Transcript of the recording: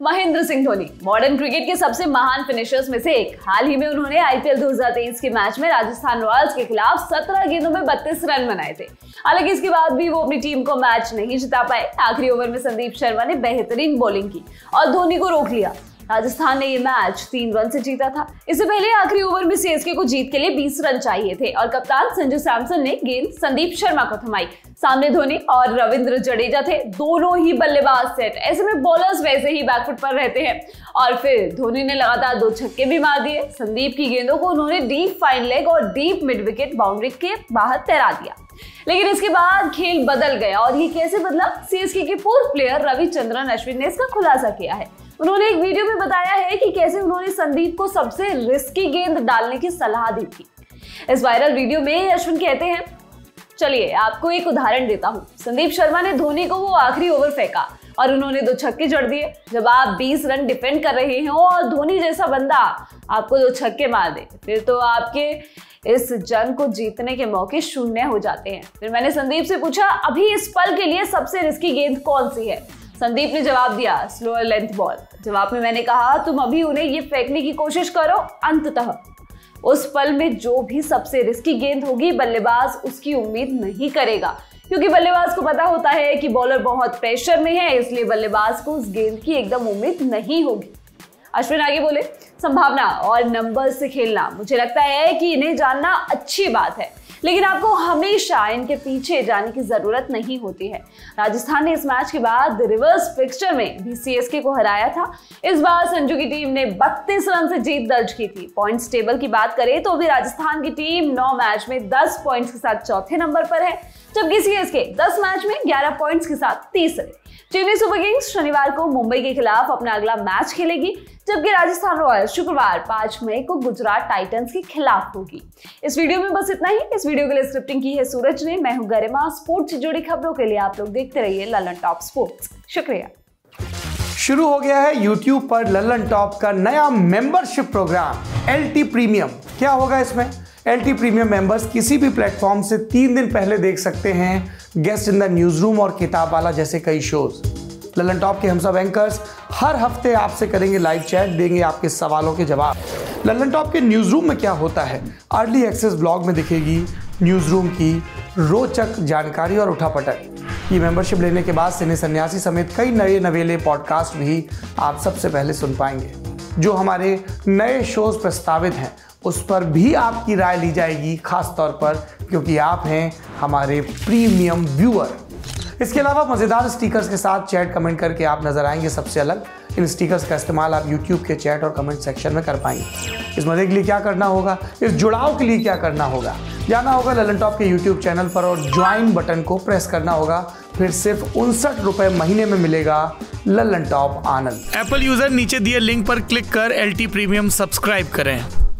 Mahendra Singh Dhoni modern cricket के सबसे महान फिनिशर्स में से एक। हाल ही में उन्होंने आईपीएल 2023 के मैच में राजस्थान रॉयल्स के खिलाफ 17 गेंदों में 32 रन बनाए थे। हालांकि इसके बाद भी वो अपनी टीम को मैच नहीं जिता पाए। आखिरी ओवर में संदीप शर्मा ने बेहतरीन बॉलिंग की और धोनी को रोक लिया। राजस्थान ने ये मैच 3 रन से जीता था। इससे पहले आखिरी ओवर में सीएसके को जीत के लिए 20 रन चाहिए थे और कप्तान संजू सैमसन ने गेंद संदीप शर्मा को थमाई। सामने धोनी और रविंद्र जडेजा थे, दोनों ही बल्लेबाज सेट। ऐसे में बॉलर्स वैसे ही बैकफुट पर रहते हैं और फिर धोनी ने लगातार 2 छक्के भी मार दिए। संदीप की गेंदों को उन्होंने डीप फाइन लेग और डीप मिड विकेट बाउंड्री के बाहर तैरा दिया। लेकिन इसके बाद खेल बदल गया और ये कैसे बदला, सीएसके के पूर्व प्लेयर रविचंद्रन अश्विन ने इसका खुलासा किया है। उन्होंने एक वीडियो में बताया है कि कैसे उन्होंने संदीप को सबसे रिस्की गेंद डालने की सलाह दी थी। इस वायरल वीडियो में अश्विन कहते हैं, चलिए आपको एक उदाहरण देता हूं। संदीप शर्मा ने धोनी को वो आखिरी ओवर फेंका और उन्होंने 2 छक्के जड़ दिए। जब आप 20 रन डिफेंड कर रहे हो और धोनी जैसा बंदा आपको 2 छक्के मार दे, फिर तो आपके इस जंग को जीतने के मौके शून्य हो जाते हैं। फिर मैंने संदीप से पूछा, अभी इस पल के लिए सबसे रिस्की गेंद कौन सी है? संदीप ने जवाब दिया, स्लोअर लेंथ बॉल। जवाब में मैंने कहा, तुम अभी उन्हें ये फेंकने की कोशिश करो। अंततः उस पल में जो भी सबसे रिस्की गेंद होगी, बल्लेबाज उसकी उम्मीद नहीं करेगा, क्योंकि बल्लेबाज को पता होता है कि बॉलर बहुत प्रेशर में है, इसलिए बल्लेबाज को उस गेंद की एकदम उम्मीद नहीं होगी। अश्विन आगे बोले, संभावना और नंबर से खेलना, मुझे लगता है कि इन्हें जानना अच्छी बात है, लेकिन आपको हमेशा इनके पीछे जाने की जरूरत नहीं होती है। राजस्थान ने इस मैच के बाद रिवर्स फिक्सचर में भी सीएसके को हराया था। इस बार संजू की टीम ने 32 रन से जीत दर्ज की थी। पॉइंट्स टेबल की बात करें तो भी राजस्थान की टीम 9 मैच में 10 पॉइंट्स के साथ चौथे नंबर पर है, जबकि सीएसके 10 मैच में 11 पॉइंट्स के साथ तीसरे। चेन्नई सुपर किंग्स शनिवार को मुंबई के खिलाफ अपना अगला मैच खेलेगी, जबकि राजस्थान रॉयल्स शुक्रवार 5 मई को गुजरात टाइटंस के खिलाफ होगी। इस वीडियो में बस इतना ही। इस वीडियो के लिए स्क्रिप्टिंग की है सूरज ने। मैं हूं गरिमा। स्पोर्ट्स से जुड़ी खबरों के लिए आप लोग देखते रहिए लल्लन टॉप स्पोर्ट्स। शुक्रिया। शुरू हो गया है YouTube पर लल्लन टॉप का नया मेंबरशिप प्रोग्राम LT प्रीमियम। क्या होगा इसमें? LT प्रीमियम मेंबर्स किसी भी प्लेटफॉर्म से 3 दिन पहले देख सकते हैं guest in the news room और किताब वाला जैसे कई शोज। लल्लन टॉप के हम सब एंकर्स हर हफ्ते आपसे करेंगे लाइव चैट, देंगे आपके सवालों के जवाब। लल्लन टॉप के न्यूज रूम में क्या होता है, अर्ली एक्सेस ब्लॉग में दिखेगी न्यूज रूम की रोचक जानकारी और उठापटक। ये मेंबरशिप लेने के बाद सिने सन्यासी समेत कई नए नवेले पॉडकास्ट भी आप सबसे पहले सुन पाएंगे। जो हमारे नए शोज प्रस्तावित हैं उस पर भी आपकी राय ली जाएगी, खास तौर पर क्योंकि आप हैं हमारे प्रीमियम व्यूअर। इसके अलावा मज़ेदार स्टिकर्स के साथ चैट कमेंट करके आप नजर आएंगे सबसे अलग। इन स्टिकर्स का इस्तेमाल आप YouTube के चैट और कमेंट सेक्शन में कर पाएंगे। इस मजे के लिए क्या करना होगा, इस जुड़ाव के लिए क्या करना होगा, जाना होगा लल्लन टॉप के YouTube चैनल पर और ज्वाइन बटन को प्रेस करना होगा। फिर सिर्फ 59 रुपए महीने में मिलेगा Lallan top Anand. Apple user नीचे दिए लिंक पर क्लिक कर LT प्रीमियम सब्सक्राइब करें।